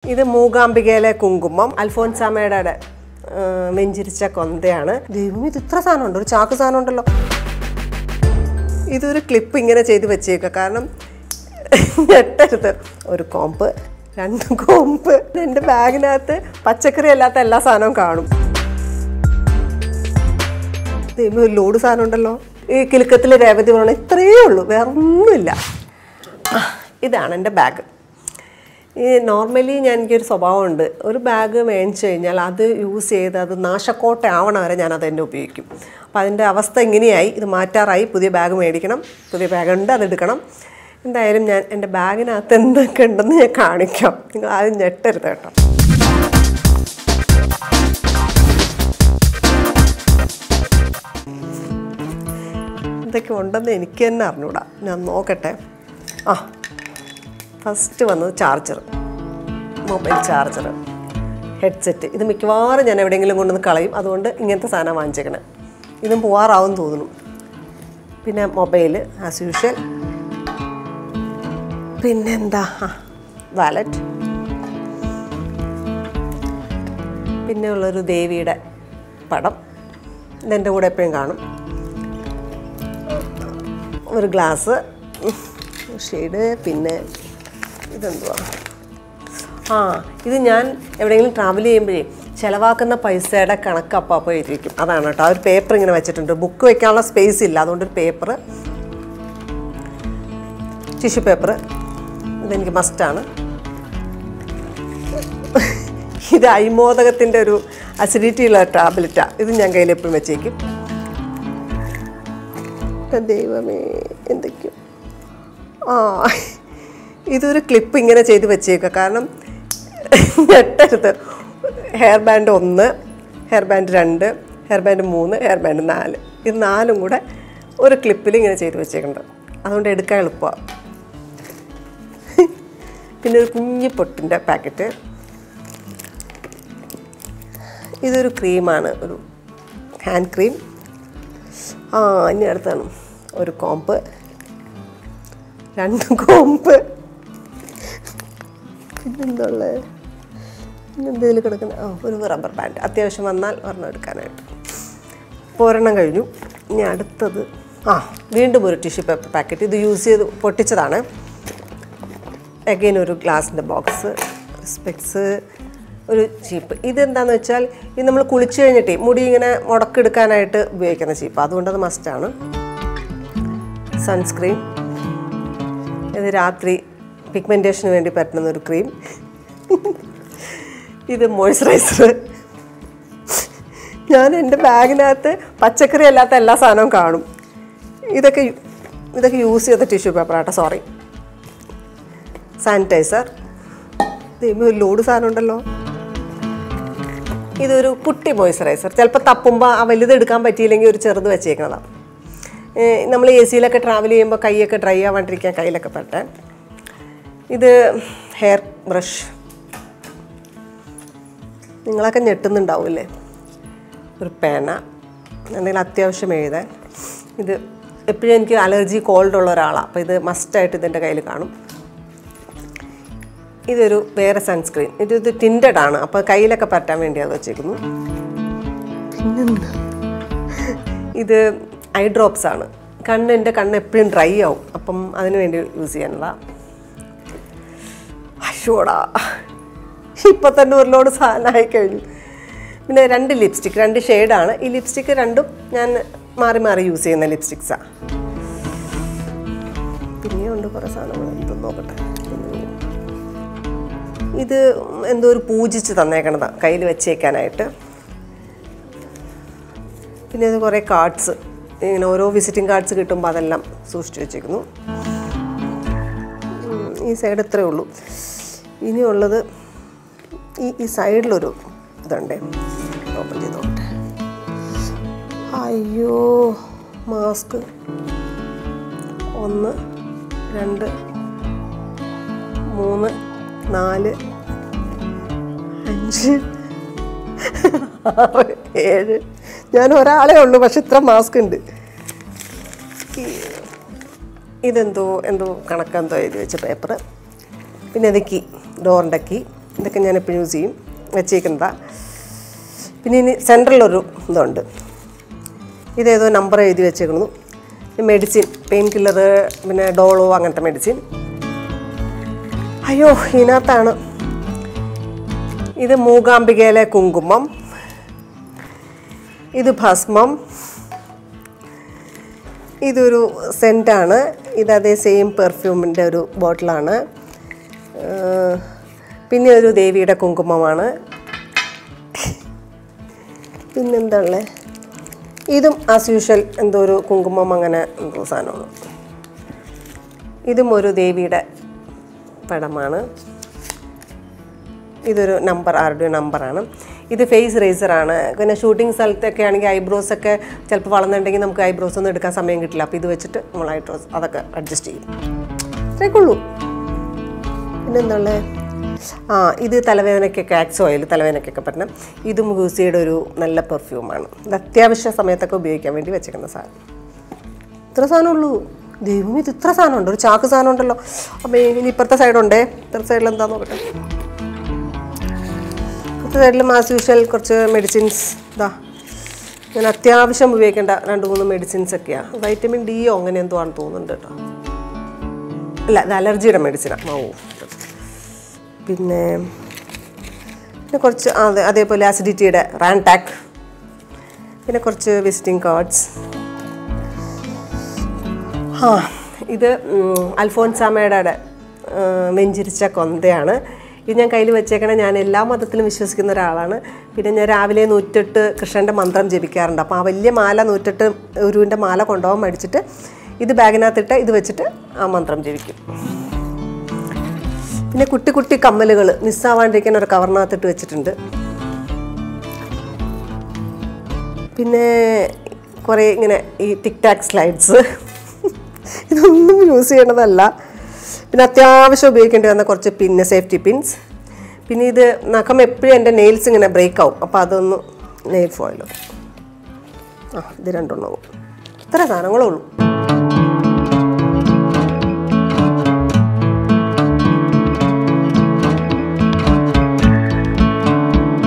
ഇത് മൂകാംബികയിലെ കുങ്കുമം അൽഫോൻസാമയുടെ വെഞ്ചിരിച്ച കൊന്തയാണ്. ദൈവം, ഇത് ഇത്ര സാധനം ഉണ്ട്, ഒരു ചാക്ക് സാധനം ഉണ്ടല്ലോ. ഇതൊരു ക്ലിപ്പ് ഇങ്ങനെ ചെയ്ത് വെച്ചേക്കുക, കാരണം ഞെട്ടരുത്. ഒരു കോമ്പ്, 2 കോമ്പ്. എൻ്റെ ബാഗിനകത്ത് പച്ചക്കറി അല്ലാത്ത എല്ലാ സാധനവും കാണും. ദൈവം, ഒരു ലോഡ് സാധനം ഉണ്ടല്ലോ. ഈ കിലുക്കത്തിൽ രേവതി പറഞ്ഞാൽ ഇത്രയേ ഉള്ളൂ, വേറെ ഒന്നുമില്ല. ഇതാണ് എൻ്റെ ബാഗ്. ഈ നോർമലി എനിക്കൊരു സ്വഭാവമുണ്ട്, ഒരു ബാഗ് മേടിച്ചു കഴിഞ്ഞാൽ അത് യൂസ് ചെയ്ത് അത് നാശക്കോട്ട ആവണ വരെ ഞാനത് തന്നെ ഉപയോഗിക്കും. അപ്പോൾ അതിൻ്റെ അവസ്ഥ ഇങ്ങനെയായി. ഇത് മാറ്റാറായി, പുതിയ ബാഗ് മേടിക്കണം. പുതിയ ബാഗുണ്ട്, അതെടുക്കണം. എന്തായാലും ഞാൻ എൻ്റെ ബാഗിനകത്ത് എന്തൊക്കെ ഉണ്ടെന്ന് ഞാൻ കാണിക്കാം. നിങ്ങൾ ആരും ഞെട്ടരുത് കേട്ടോ. എന്തൊക്കെ ഉണ്ടെന്ന് എനിക്ക് തന്നെ അറിഞ്ഞൂടാ. ഞാൻ നോക്കട്ടെ. ഫസ്റ്റ് വന്നത് ചാർജർ, മൊബൈൽ ചാർജർ, ഹെഡ്സെറ്റ്. ഇത് മിക്കവാറും ഞാൻ എവിടെയെങ്കിലും കൊണ്ടുവന്ന് കളയും, അതുകൊണ്ട് ഇങ്ങനത്തെ സാധനം വാങ്ങിച്ചേക്കണേ. ഇതും പോവാറാവും തോന്നുന്നു. പിന്നെ മൊബൈൽ ആസ് യൂഷ്വൽ. പിന്നെന്താ, വാലറ്റ്. പിന്നെ ഉള്ളൊരു ദേവിയുടെ പടം, ഇതെൻ്റെ കൂടെ എപ്പോഴും കാണും. ഒരു ഗ്ലാസ്, ഷെയ്ഡ്. പിന്നെ ഇതെന്തുവാ, ഇത് ഞാൻ എവിടെയെങ്കിലും ട്രാവൽ ചെയ്യുമ്പോഴേ ചിലവാക്കുന്ന പൈസയുടെ കണക്ക് അപ്പോൾ എഴുതിയിരിക്കും. അതാണ് കേട്ടോ. ആ ഒരു പേപ്പർ ഇങ്ങനെ വെച്ചിട്ടുണ്ട്. ബുക്ക് വയ്ക്കാനുള്ള സ്പേസ് ഇല്ല, അതുകൊണ്ടൊരു പേപ്പർ, ടിഷ്യൂ പേപ്പർ, ഇതെനിക്ക് മസ്റ്റാണ്. ഇത് അയ്മോദകത്തിൻ്റെ ഒരു അസിഡിറ്റിയുള്ള ടാബ്ലറ്റാണ്. ഇത് ഞാൻ കയ്യിൽ എപ്പോഴും വെച്ചേക്കും. ദൈവമേ, എന്തൊക്കെയോ. ഇതൊരു ക്ലിപ്പ് ഇങ്ങനെ ചെയ്ത് വെച്ചേക്കുക, കാരണം ഞെട്ടരുത്. Hair band 1, hair band 2, hair band 3, hair band 4. ഇത് 4ഉം കൂടെ ഒരു ക്ലിപ്പിൽ ഇങ്ങനെ ചെയ്ത് വെച്ചേക്കുന്നുണ്ട്, അതുകൊണ്ട് എടുക്കാൻ എളുപ്പമാണ്. പിന്നെ ഒരു കുഞ്ഞു പൊട്ടിൻ്റെ പാക്കറ്റ്. ഇതൊരു ക്രീമാണ്, ഒരു ഹാൻഡ് ക്രീം. ഇനി അടുത്താണ് ഒരു കോമ്പ്, 2 കോമ്പ്. പിന്നെന്തുള്ളത്, എന്തെങ്കിലും കിടക്കുന്ന ഒരു റബ്ബർ ബാൻഡ്, അത്യാവശ്യം വന്നാൽ ഒരെണ്ണം എടുക്കാനായിട്ട്. ഇപ്പോൾ ഒരെണ്ണം കഴിഞ്ഞു. ഇനി അടുത്തത് വീണ്ടും ഒരു ടിഷ്യൂ പേപ്പർ പാക്കറ്റ്. ഇത് യൂസ് ചെയ്ത് പൊട്ടിച്ചതാണ്. അഗെയിൻ ഒരു ഗ്ലാസിൻ്റെ ബോക്സ്, സ്പെക്സ്, ഒരു ചീപ്പ്. ഇതെന്താണെന്ന് വെച്ചാൽ ഇത് നമ്മൾ കുളിച്ച് കഴിഞ്ഞിട്ടേ മുടി ഇങ്ങനെ മുടക്കെടുക്കാനായിട്ട് ഉപയോഗിക്കുന്ന ചീപ്പ്, അതുകൊണ്ടത് മസ്റ്റാണ്. സൺസ്ക്രീൻ, ഇത് രാത്രി പിഗ്മെൻറ്റേഷന് വേണ്ടി പറ്റുന്ന ഒരു ക്രീം. ഇത് മോയ്സ്ചറൈസർ. ഞാൻ എൻ്റെ ബാഗിനകത്ത് പച്ചക്കറി അല്ലാത്ത എല്ലാ സാധനവും കാണും. ഇതൊക്കെ യൂസ് ചെയ്ത ടിഷ്യൂ പേപ്പറാട്ടോ, സോറി. സാനിറ്റൈസർ. ഒരു ലോഡ് സാധനം ഉണ്ടല്ലോ. ഇതൊരു കുട്ടി മോയ്സ്ചറൈസർ. ചിലപ്പോൾ തപ്പുമ്പോൾ ആ വലുത് എടുക്കാൻ പറ്റിയില്ലെങ്കിൽ ഒരു ചെറുത് വെച്ചേക്കുന്നതാണ്. നമ്മൾ AC യിലൊക്കെ ട്രാവൽ ചെയ്യുമ്പോൾ കൈയൊക്കെ ഡ്രൈ ആവാണ്ടിരിക്കാൻ കയ്യിലൊക്കെ പറ്റാൻ. ഇത് ഹെയർ ബ്രഷ്. നിങ്ങളൊക്കെ ഞെട്ടുന്നുണ്ടാവില്ലേ. ഒരു പേന, എന്തെങ്കിലും അത്യാവശ്യം എഴുതാൻ. ഇത് എപ്പോഴും എനിക്ക് അലർജി കോൾഡ് ഉള്ള ഒരാളാണ്, അപ്പോൾ ഇത് മസ്റ്റായിട്ട് ഇതെൻ്റെ കയ്യിൽ കാണും. ഇതൊരു വേറെ സൺസ്ക്രീൻ. ഇത് ടിൻറ്റഡ് ആണ്, അപ്പോൾ കയ്യിലൊക്കെ പറ്റാൻ വേണ്ടി അത് വെച്ചേക്കുന്നു. പിന്നെന്താ, ഇത് ഐ ഡ്രോപ്സ് ആണ്. എൻ്റെ കണ്ണ് എപ്പോഴും ഡ്രൈ ആവും, അപ്പം അതിന് വേണ്ടി യൂസ് ചെയ്യാനുള്ള. അശോടാ, ഇപ്പം തന്നെ ഒരു ലോഡ് സാധനമായി കഴിഞ്ഞു. പിന്നെ 2 ലിപ്സ്റ്റിക്ക്, 2 ഷെയ്ഡാണ്. ഈ ലിപ്സ്റ്റിക്ക് രണ്ടും ഞാൻ മാറി മാറി യൂസ് ചെയ്യുന്ന ലിപ്സ്റ്റിക്സാണ്. പിന്നെയുണ്ട് കുറേ സാധനങ്ങൾ, എന്തെന്ന് നോക്കട്ടെ. ഇത് എന്തോ ഒരു പൂജിച്ച് തന്നേക്കണതാണ് കയ്യിൽ വെച്ചേക്കാനായിട്ട്. പിന്നെ ഇത് കുറേ കാർഡ്സ്, ഇങ്ങനെ ഓരോ വിസിറ്റിംഗ് കാർഡ്സ് കിട്ടുമ്പോൾ അതെല്ലാം സൂക്ഷിച്ച് വെച്ചേക്കുന്നു. ഈ സൈഡ് ഇത്രയേ ഉള്ളൂ. ഇനിയുള്ളത് ഈ സൈഡിലൊരു ഇതുണ്ടേ, ഓപ്പൺ ചെയ്ത് നോക്കട്ടെ. അയ്യോ, മാസ്ക് 1, 2, 3, 4, 5, 6, 7. ഞാൻ ഒരാളേ ഉള്ളൂ, പക്ഷെ ഇത്ര മാസ്ക് ഉണ്ട്. ഇതെന്തോ കണക്കെന്തോ എഴുതി വെച്ച പേപ്പർ. പിന്നെ ഇത് കീ, ഡോറിൻ്റെ കീ. ഇതൊക്കെ ഞാൻ എപ്പോഴും യൂസ് ചെയ്യും, വെച്ചേക്കുന്നതാണ്. പിന്നെ ഇനി സെൻട്രലൊരു ഇതുണ്ട്, ഇതേതോ നമ്പർ എഴുതി വെച്ചേക്കുന്നു. മെഡിസിൻ, പെയിൻ കില്ലർ, പിന്നെ ഡോളോ അങ്ങനത്തെ മെഡിസിൻ. അയ്യോ, ഇതിനകത്താണ് ഇത് മൂകാംബികയിലെ കുങ്കുമം, ഇത് ഭസ്മം, ഇതൊരു സെൻറ്റാണ്, ഇതതേ സെയിം പെർഫ്യൂമിൻ്റെ ഒരു ബോട്ടിലാണ്. പിന്നെ ഒരു ദേവിയുടെ കുങ്കുമമാണ്. പിന്നെന്താ ഉള്ളത്? ഇതും ആസ് യൂഷ്വൽ എന്തോ ഒരു കുങ്കുമം, അങ്ങനെ എന്തോ സാധനമാണ്. ഇതും ഒരു ദേവിയുടെ പടമാണ്. ഇതൊരു നമ്പർ, ആരുടെയോ നമ്പറാണ്. ഇത് ഫേസ് റേസറാണ്. പിന്നെ ഷൂട്ടിംഗ് സ്ഥലത്തൊക്കെ ആണെങ്കിൽ ഐബ്രോസൊക്കെ ചിലപ്പോൾ വളർന്നിട്ടുണ്ടെങ്കിൽ നമുക്ക് ഐബ്രോസ് ഒന്നും എടുക്കാൻ സമയം കിട്ടില്ല. അപ്പോൾ ഇത് വെച്ചിട്ട് നമ്മൾ ഐബ്രോസ് അതൊക്കെ അഡ്ജസ്റ്റ് ചെയ്യും. ഇത്രയൊക്കെ ഉള്ളൂ. പിന്നെന്താ? ഇത് തലവേദനയ്ക്കൊക്കെ ആക്സ് ഓയിൽ, തലവേദനയ്ക്കൊക്കെ പറ്റുന്ന ഇതും ഗൂസിയുടെ ഒരു നല്ല പെർഫ്യൂമാണ്. ഇത് അത്യാവശ്യ സമയത്തൊക്കെ ഉപയോഗിക്കാൻ വേണ്ടി വെച്ചേക്കുന്ന സാധനം. ഇത്ര സാധനമുള്ളൂ. ദൈവം, ഇത് ഇത്ര സാധനമുണ്ട്. ഒരു ചാക്ക് സാധനം ഉണ്ടല്ലോ. അപ്പം ഇനി ഇപ്പുറത്തെ സൈഡുണ്ടേ. ഇപ്പുറത്തെ സൈഡിൽ എന്താണെന്ന് നോക്കട്ടെ. ഇപ്പുറത്തെ സൈഡിലും ആസ് യൂഷ്വൽ കുറച്ച് മെഡിസിൻസ്. ഞാൻ അത്യാവശ്യം ഉപയോഗിക്കേണ്ട 2-3 മെഡിസിൻസൊക്കെയാണ്. വൈറ്റമിൻ ഡിയോ അങ്ങനെ എന്തോ ആണെന്ന് തോന്നുന്നുണ്ട് കേട്ടോ. അല്ല, ഇത് അലർജിയുടെ മെഡിസിനാണ്. പിന്നെ കുറച്ച് അതേപോലെ ആസിഡിറ്റിയുടെ റാൻടാക്ക്, പിന്നെ കുറച്ച് വിസിറ്റിംഗ് കാർഡ്സ്. ഇത് അൽഫോൻസാമയുടെ വെഞ്ചിരിച്ച കൊന്തയാണ്. ഇത് ഞാൻ കയ്യിൽ വെച്ചേക്കണേ. ഞാൻ എല്ലാ മതത്തിലും വിശ്വസിക്കുന്ന ഒരാളാണ്. പിന്നെ ഞാൻ രാവിലെ 108 കൃഷ്ണൻ്റെ മന്ത്രം ജപിക്കാറുണ്ട്. അപ്പോൾ ആ വലിയ മാല 108 ഉരുവിൻ്റെ മാല കൊണ്ടുപോകാൻ മടിച്ചിട്ട് ഇത് ബാഗിനകത്തിട്ട് ഇത് വെച്ചിട്ട് ആ മന്ത്രം ജപിക്കും. പിന്നെ കുട്ടി കുട്ടി കമ്മലുകൾ മിസ്സാവാണ്ടിരിക്കാൻ ഒരു കവറിനകത്തിട്ട് വെച്ചിട്ടുണ്ട്. പിന്നെ കുറേ ഇങ്ങനെ ഈ ടിക് ടാക് സ്ലൈഡ്സ്, ഇതൊന്നും യൂസ് ചെയ്യണതല്ല. പിന്നെ അത്യാവശ്യം ഉപയോഗിക്കേണ്ടി വന്ന കുറച്ച് പിന്നെ സേഫ്റ്റി പിൻസ്. പിന്നെ ഇത് നഖം എപ്പോഴും എൻ്റെ നെയിൽസ് ഇങ്ങനെ ബ്രേക്ക് ആവും. അപ്പോൾ അതൊന്ന് നെയിൽ ഫോയിലോ. ഇത് 2 എണ്ണവും. ഇത്ര സാധനങ്ങളേ ഉള്ളൂ.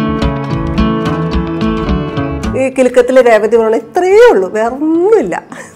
ഈ കിലുക്കത്തിൽ രേവതി പറഞ്ഞാൽ ഇത്രയേ ഉള്ളൂ, വേറെ ഒന്നുമില്ല.